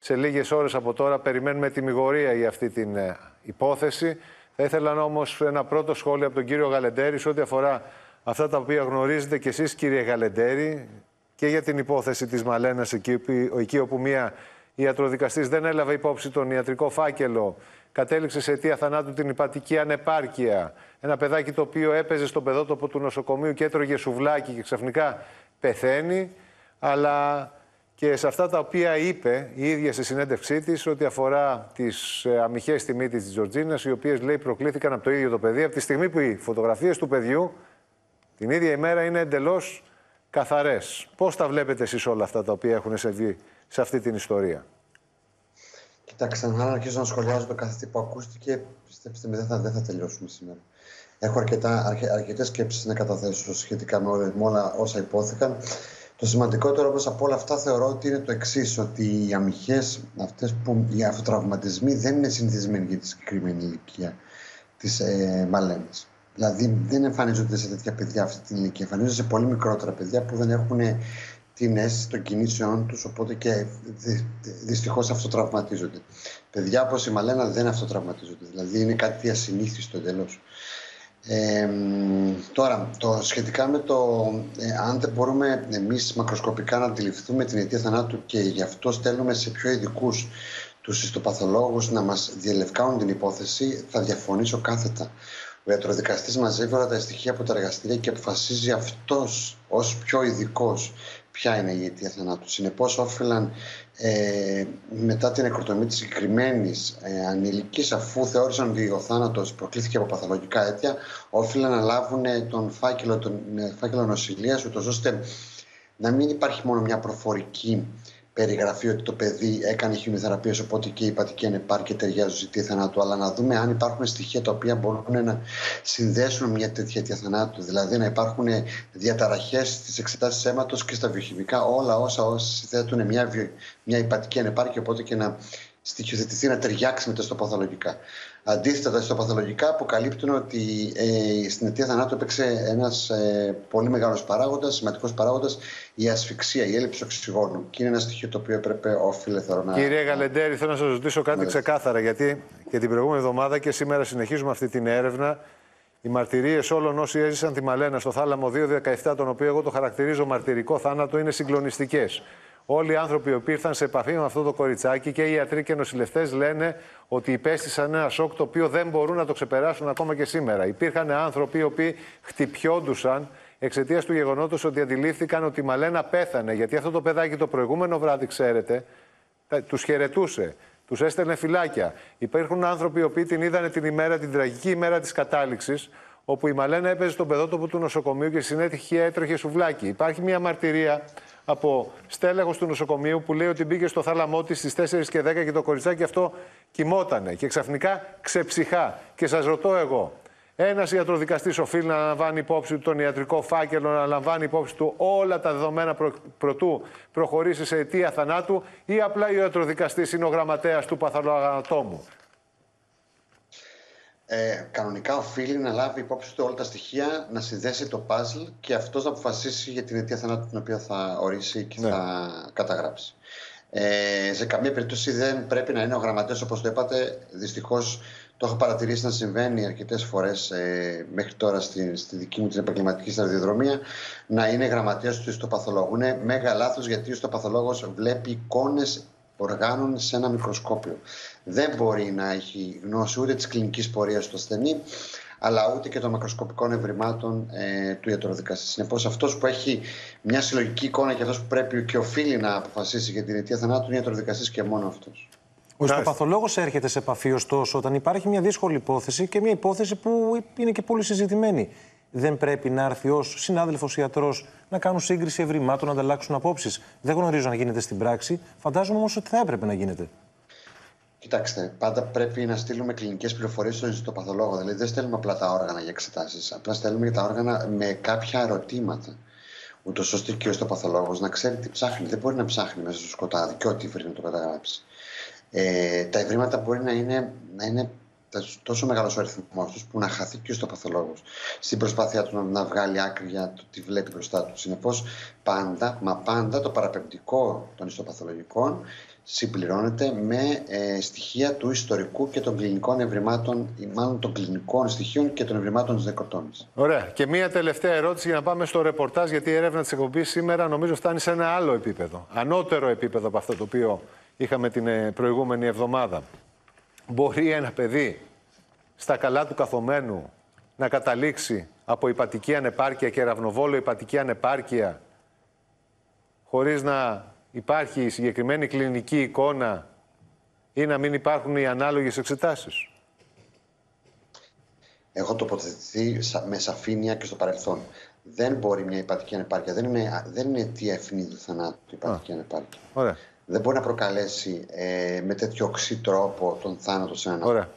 σε λίγες ώρες από τώρα περιμένουμε τιμιγορία για αυτή την υπόθεση. Θα ήθελα όμως ένα πρώτο σχόλιο από τον κύριο Γαλεντέρη σε ό,τι αφορά αυτά τα οποία γνωρίζετε κι εσείς, κύριε Γαλεντέρη, και για την υπόθεση της Μαλένας, εκεί όπου μία ιατροδικαστής δεν έλαβε υπόψη τον ιατρικό φάκελο, κατέληξε σε αιτία θανάτου την υπατική ανεπάρκεια. Ένα παιδάκι το οποίο έπαιζε στο παιδότοπο του νοσοκομείου και έτρωγε σουβλάκι και ξαφνικά πεθαίνει. Αλλά και σε αυτά τα οποία είπε η ίδια στη συνέντευξή της, ό,τι αφορά τις αμυχές στη μύτη της Τζορτζίνας, οι οποίες, λέει, προκλήθηκαν από το ίδιο το παιδί, από τη στιγμή που οι φωτογραφίες του παιδιού την ίδια ημέρα είναι εντελώς καθαρές. Πώς τα βλέπετε εσείς όλα αυτά τα οποία έχουν συμβεί σε αυτή την ιστορία? Κοιτάξτε, αν αρχίσω να σχολιάζω το κάθε τι που ακούστηκε, πιστέψτε με, δεν θα τελειώσουμε σήμερα. Έχω αρκετές σκέψεις να καταθέσω σχετικά με όλα όσα υπόθηκαν. Το σημαντικότερο όμως από όλα αυτά θεωρώ ότι είναι το εξής, ότι οι αμυχές, οι αυτοτραυματισμοί δεν είναι συνηθισμένοι για τη συγκεκριμένη ηλικία της Μαλένας. Δηλαδή δεν εμφανίζονται σε τέτοια παιδιά αυτή την ηλικία, εμφανίζονται σε πολύ μικρότερα παιδιά που δεν έχουν την αίσθηση των κινήσεών τους, οπότε και δυστυχώς αυτοτραυματίζονται. Παιδιά όπως η Μαλένα δεν αυτοτραυματίζονται, δηλαδή είναι κάτι ασυνήθιστο εντελώς. Τώρα, σχετικά με το αν δεν μπορούμε εμείς μακροσκοπικά να αντιληφθούμε την αιτία θανάτου και γι' αυτό στέλνουμε σε πιο ειδικούς τους ιστοπαθολόγους να μας διελευκάνουν την υπόθεση, θα διαφωνήσω κάθετα. Ο ιατροδικαστής μαζεύει όλα τα στοιχεία από τα εργαστήρια και αποφασίζει αυτός ως πιο ειδικός ποια είναι η αιτία θανάτου. Συνεπώς, όφελαν μετά την νεκροτομή της συγκεκριμένης ανηλικής, αφού θεώρησαν ότι ο θάνατος προκλήθηκε από παθολογικά αίτια, όφελαν να λάβουν τον φάκελο νοσηλείας, ούτως ώστε να μην υπάρχει μόνο μια προφορική περιγραφή ότι το παιδί έκανε χημειοθεραπείες, οπότε και η υπατική ανεπάρκεια ταιριάζει στη αιτία θανάτου, αλλά να δούμε αν υπάρχουν στοιχεία τα οποία μπορούν να συνδέσουν μια τέτοια αιτία θανάτου. Δηλαδή να υπάρχουν διαταραχές στις εξετάσεις αίματος και στα βιοχημικά, όλα όσα συνθέτουν μια υπατική ανεπάρκεια, οπότε και να στοιχειοθετηθεί, να ταιριάξει με τα ιστοπαθολογικά. Αντίθετα, τα ιστοπαθολογικά αποκαλύπτουν ότι στην αιτία θανάτου έπαιξε ένας πολύ μεγάλος παράγοντας, σημαντικός παράγοντας, η ασφυξία, η έλλειψη οξυγόνου. Και είναι ένα στοιχείο το οποίο έπρεπε, όφιλε, θεωρώ να. Κύριε Γαλεντέρη, θέλω να σας ρωτήσω κάτι ξεκάθαρα, γιατί και την προηγούμενη εβδομάδα και σήμερα συνεχίζουμε αυτή την έρευνα. Οι μαρτυρίες όλων όσοι έζησαν τη Μαλένα στο θάλαμο 2-17, τον οποίο εγώ το χαρακτηρίζω μαρτυρικό θάνατο, είναι συγκλονιστικές. Όλοι οι άνθρωποι που ήρθαν σε επαφή με αυτό το κοριτσάκι, και οι ιατροί και οι νοσηλευτές, λένε ότι υπέστησαν ένα σοκ το οποίο δεν μπορούν να το ξεπεράσουν ακόμα και σήμερα. Υπήρχαν άνθρωποι οι οποίοι χτυπιόντουσαν εξαιτίας του γεγονότος ότι αντιλήφθηκαν ότι η Μαλένα πέθανε. Γιατί αυτό το παιδάκι το προηγούμενο βράδυ, ξέρετε, τους χαιρετούσε, τους έστελνε φυλάκια. Υπάρχουν άνθρωποι οι οποίοι την είδανε την ημέρα, την τραγική ημέρα της κατάληξης, όπου η Μαλένα έπαιζε στον παιδότοπο του νοσοκομείου και συνέτυχε έτρωχε σουβλάκι. Υπάρχει μια μαρτυρία από στέλεχος του νοσοκομείου που λέει ότι μπήκε στο θάλαμό της στις 4 και 10 και το κοριτσάκι αυτό κοιμότανε και ξαφνικά ξεψυχά. Και σας ρωτώ εγώ, ένας ιατροδικαστής οφείλει να λαμβάνει υπόψη του τον ιατρικό φάκελο, να λαμβάνει υπόψη του όλα τα δεδομένα προτού προχωρήσει σε αιτία θανάτου, ή απλά ο ιατροδικαστής είναι ο γραμματέας του παθολογανατόμου? Κανονικά οφείλει να λάβει υπόψη του όλα τα στοιχεία, να συνδέσει το παζλ και αυτός να αποφασίσει για την αιτία θανάτου την οποία θα ορίσει και θα καταγράψει. Σε καμία περίπτωση δεν πρέπει να είναι ο γραμματέας, όπως το είπατε. Δυστυχώς το έχω παρατηρήσει να συμβαίνει αρκετές φορές μέχρι τώρα στη δική μου την επαγγελματική σταδιοδρομία, να είναι γραμματέας του ιστοπαθολόγου. Είναι μέγα λάθος, γιατί ο ιστοπαθολόγος βλέπει εικόνες οργάνων σε ένα μικροσκόπιο. Δεν μπορεί να έχει γνώση ούτε της κλινικής πορείας του ασθενή, αλλά ούτε και των μακροσκοπικών ευρημάτων του ιατροδικαστή. Συνεπώς, αυτός που έχει μια συλλογική εικόνα και αυτός που πρέπει και οφείλει να αποφασίσει για την αιτία θανάτου είναι ο ιατροδικαστής και μόνο αυτός. Ο ιστοπαθολόγος έρχεται σε επαφή, ωστόσο, όταν υπάρχει μια δύσκολη υπόθεση και μια υπόθεση που είναι και πολύ συζητημένη. Δεν πρέπει να έρθει ως συνάδελφος ιατρός να κάνουν σύγκριση ευρημάτων, να ανταλλάξουν απόψεις? Δεν γνωρίζω αν γίνεται στην πράξη. Φαντάζομαι όμως ότι θα έπρεπε να γίνεται. Κοιτάξτε, πάντα πρέπει να στείλουμε κλινικές πληροφορίες στον ιστοπαθολόγο. Δηλαδή, δεν στέλνουμε απλά τα όργανα για εξετάσεις. Απλά στέλνουμε τα όργανα με κάποια ερωτήματα. Ούτως ώστε και ο ιστοπαθολόγος να ξέρει τι ψάχνει. Δεν μπορεί να ψάχνει μέσα στο σκοτάδι και ό,τι βρει να το καταγράψει. Τα ευρήματα μπορεί να είναι τόσο μεγάλος ο αριθμός τους που να χαθεί και ο ιστοπαθολόγος στην προσπάθειά του να βγάλει άκρη για το τι βλέπει μπροστά του. Συνεπώς, πάντα το παραπεμπτικό των ιστοπαθολογικών συμπληρώνεται με στοιχεία του ιστορικού και των κλινικών ευρημάτων, ή μάλλον των κλινικών στοιχείων και των ευρημάτων της νεκροτόμης. Ωραία. Και μία τελευταία ερώτηση για να πάμε στο ρεπορτάζ, γιατί η έρευνα της εκπομπής σήμερα νομίζω φτάνει σε ένα άλλο επίπεδο. Ανώτερο επίπεδο από αυτό το οποίο είχαμε την προηγούμενη εβδομάδα. Μπορεί ένα παιδί στα καλά του καθομένου να καταλήξει από υπατική ανεπάρκεια και ραυνοβόλο υπατική ανεπάρκεια χωρίς να υπάρχει η συγκεκριμένη κλινική εικόνα ή να μην υπάρχουν οι ανάλογες εξετάσεις? Έχω τοποθετηθεί με σαφήνεια και στο παρελθόν. Δεν μπορεί μια υπατική ανεπάρκεια, δεν είναι αιτία ευνίδου θανάτου η υπατική ανεπάρκεια. Ωραία. Δεν μπορεί να προκαλέσει με τέτοιο οξύ τρόπο τον θάνατο σε έναν άνθρωπο. Ωραία.